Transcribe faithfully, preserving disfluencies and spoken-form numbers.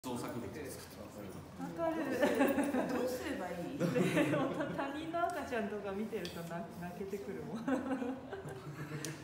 創作物作ってわかる。 どうすればいい？ 他人の赤ちゃんとか見てると泣けてくるもん。